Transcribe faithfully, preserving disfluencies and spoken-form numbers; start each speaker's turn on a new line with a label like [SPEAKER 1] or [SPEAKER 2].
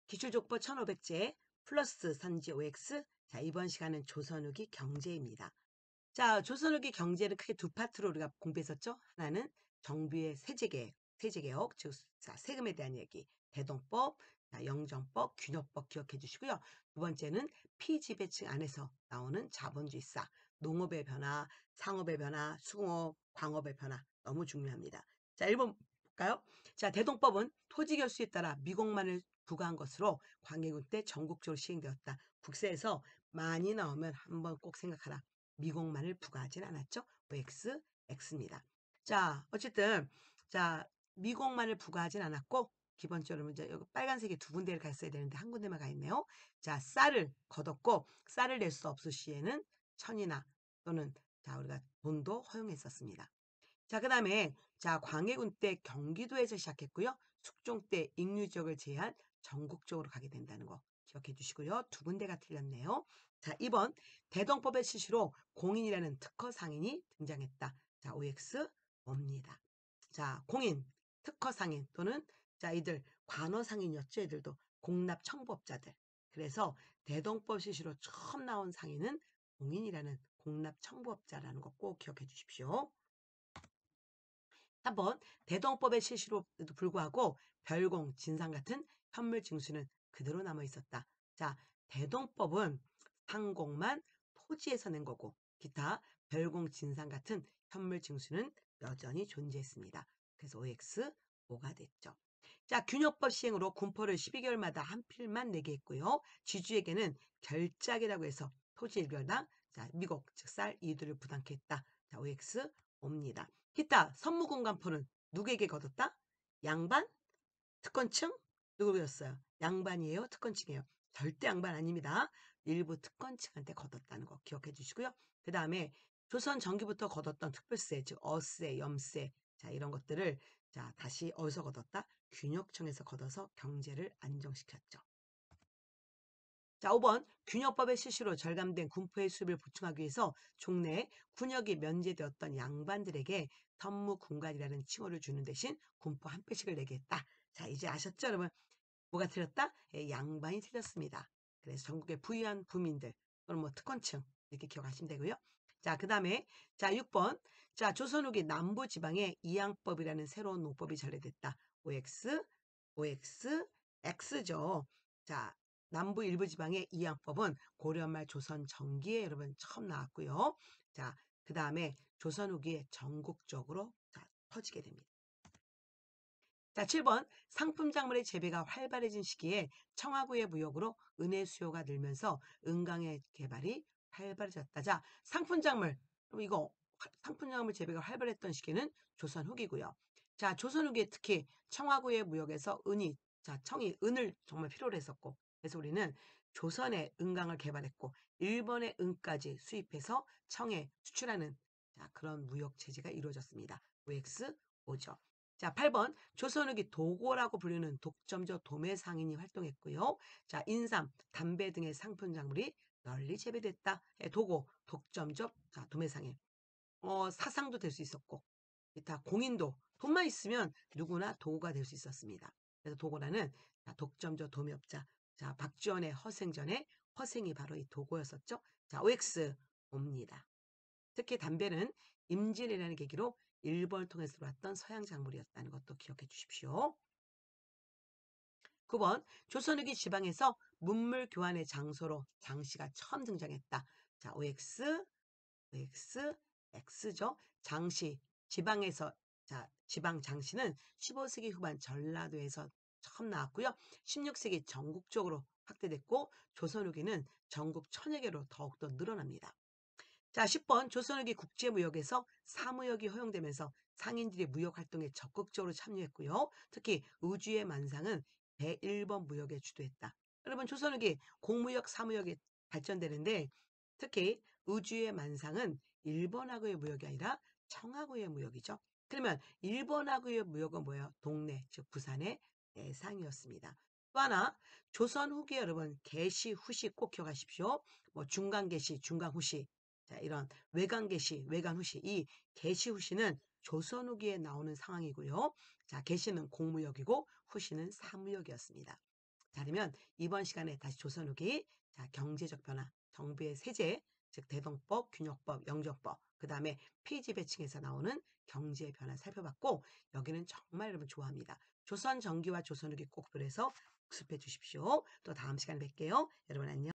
[SPEAKER 1] 기출족보 천오백 제 플러스 선지 오엑스. 자, 이번 시간은 조선 후기 경제입니다. 자, 조선 후기 경제를 크게 두 파트로 우리가 공부했었죠. 하나는 정부의 세제개혁, 세제개혁, 즉 자, 세금에 대한 얘기, 대동법, 자, 영정법, 균형법 기억해 주시고요. 두 번째는 피지배층 안에서 나오는 자본주의사, 농업의 변화, 상업의 변화, 수공업, 광업의 변화 너무 중요합니다. 자, 일 번 볼까요? 자, 대동법은 토지 결수에 따라 미국만을 부과한 것으로 광해군 때 전국적으로 시행되었다. 국세에서 많이 나오면 한번 꼭 생각하라. 미국만을 부과하진 않았죠. 오엑스, X입니다. 자, 어쨌든 자 미국만을 부과하진 않았고 기본적으로 이제 여기 빨간색이 두 군데를 갔어야 되는데 한 군데만 가 있네요. 자, 쌀을 거뒀고 쌀을 낼 수 없을 시에는 천이나 또는 자 우리가 돈도 허용했었습니다. 자, 그다음에 자 광해군 때 경기도에서 시작했고요. 숙종 때 익류 지역을 제한 전국적으로 가게 된다는 거 기억해 주시고요. 두 군데가 틀렸네요. 자, 이 번 대동법의 실시로 공인이라는 특허 상인이 등장했다. 자, 오엑스 옵니다. 자, 공인, 특허 상인 또는 자 이들 관어 상인이었죠. 애들도 공납 청부업자들. 그래서 대동법 실시로 처음 나온 상인은 공인이라는 공납 청부업자라는 거 꼭 기억해 주십시오. 삼 번 대동법의 실시로도 불구하고 별공, 진상 같은 현물 징수는 그대로 남아 있었다. 자, 대동법은 상공만 토지에서 낸 거고 기타 별공, 진상 같은 현물 징수는 여전히 존재했습니다. 그래서 오엑스 오가 됐죠. 자, 균형법 시행으로 군포를 십이 개월마다 한 필만 내게 했고요. 지주에게는 결작이라고 해서 토지 일 개월당 자, 미국 즉 쌀 이두를 부담케 했다. 자, 오엑스 옵니다. 기타 선무공간포는 누구에게 거뒀다? 양반? 특권층? 누구였어요? 양반이에요? 특권층이에요? 절대 양반 아닙니다. 일부 특권층한테 거뒀다는 거 기억해 주시고요. 그 다음에 조선 전기부터 거뒀던 특별세, 즉 어세, 염세, 자 이런 것들을 자 다시 어디서 거뒀다? 균역청에서 거둬서 경제를 안정시켰죠. 자, 오 번 균형법의 실시로 절감된 군포의 수입을 보충하기 위해서 종래에 군역이 면제되었던 양반들에게 선무군관이라는 칭호를 주는 대신 군포 한 표씩을 내게 했다. 자, 이제 아셨죠, 여러분? 뭐가 틀렸다? 예, 양반이 틀렸습니다. 그래서 전국의 부유한 부민들 또는 뭐 특권층 이렇게 기억하시면 되고요. 자, 그 다음에 자 육 번 자 조선 후기 남부지방에 이양법이라는 새로운 농법이 전래됐다. 오엑스, 오엑스, X죠. 자, 남부 일부 지방의 이양법은 고려 말 조선 전기에 여러분 처음 나왔고요. 자, 그 다음에 조선 후기에 전국적으로 자, 퍼지게 됩니다. 자, 칠 번 상품 작물의 재배가 활발해진 시기에 청하구의 무역으로 은혜 수요가 늘면서 은강의 개발이 활발해졌다. 자, 상품 작물 그럼 이거 상품 작물 재배가 활발했던 시기는 조선 후기고요. 자, 조선 후기에 특히 청하구의 무역에서 은이 자, 청이 은을 정말 필요로 했었고 그래서 우리는 조선의 은강을 개발했고 일본의 은까지 수입해서 청에 수출하는 자, 그런 무역 체제가 이루어졌습니다. 오엑스 오죠. 자, 팔 번 조선 후기 도고라고 불리는 독점적 도매 상인이 활동했고요. 자, 인삼, 담배 등의 상품 작물이 널리 재배됐다. 예, 도고, 독점적 자, 도매 상인. 어, 사상도 될 수 있었고, 기타 공인도 돈만 있으면 누구나 도고가 될 수 있었습니다. 그래서 도고라는 자, 독점적 도매업자. 자, 박지원의 허생전의 허생이 바로 이 도고였었죠. 자, 오엑스 옵니다. 특히 담배는 임진이라는 계기로 일본을 통해서 들어왔던 서양 작물이었다는 것도 기억해 주십시오. 구 번 조선 후기 지방에서 문물 교환의 장소로 장씨가 처음 등장했다. 자, 오엑스, 오엑스, X죠. 장씨, 지방에서 자, 지방 장씨는 십오 세기 후반 전라도에서 처음 나왔고요. 십육 세기 전국적으로 확대됐고 조선 후기는 전국 천여 개로 더욱더 늘어납니다. 자, 십 번 조선 후기 국제무역에서 사무역이 허용되면서 상인들이 무역 활동에 적극적으로 참여했고요. 특히 의주의 만상은 대일 번 무역에 주도했다. 여러분 조선 후기 공무역, 사무역이 발전되는데 특히 의주의 만상은 일본하고의 무역이 아니라 청하고의 무역이죠. 그러면 일본하고의 무역은 뭐예요? 동네, 즉 부산의 내상이었습니다. 또 하나 조선 후기 여러분 개시, 후시 꼭 기억하십시오. 뭐 중간 개시, 중간 후시 자, 이런 외관 개시, 외관 후시. 이 개시 후시는 조선 후기에 나오는 상황이고요. 자, 개시는 공무역이고 후시는 사무역이었습니다. 자, 그러면 이번 시간에 다시 조선 후기, 자, 경제적 변화, 정부의 세제, 즉 대동법, 균형법, 영정법, 그 다음에 피지 배칭에서 나오는 경제의 변화 살펴봤고, 여기는 정말 여러분 좋아합니다. 조선 정기와 조선 후기 꼭 그래서 복습해 주십시오. 또 다음 시간에 뵐게요. 여러분 안녕.